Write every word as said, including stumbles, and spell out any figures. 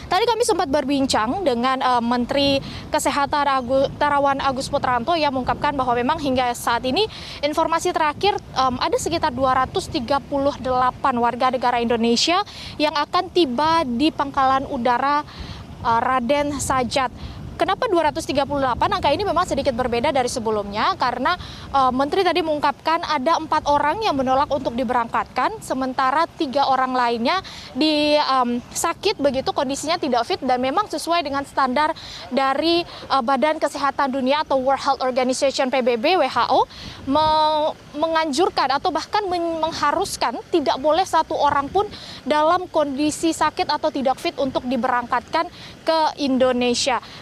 Tadi kami sempat berbincang dengan uh, Menteri Kesehatan Agus, Terawan Agus Putranto yang mengungkapkan bahwa memang hingga saat ini informasi terakhir um, ada sekitar dua ratus tiga puluh delapan warga negara Indonesia yang akan tiba di Pangkalan Udara uh, Raden Sajat. Kenapa dua ratus tiga puluh delapan? Angka ini memang sedikit berbeda dari sebelumnya karena uh, Menteri tadi mengungkapkan ada empat orang yang menolak untuk diberangkatkan, sementara tiga orang lainnya di um, sakit begitu, kondisinya tidak fit dan memang sesuai dengan standar dari uh, Badan Kesehatan Dunia atau World Health Organization P B B W H O me- menganjurkan atau bahkan men- mengharuskan tidak boleh satu orang pun dalam kondisi sakit atau tidak fit untuk diberangkatkan ke Indonesia.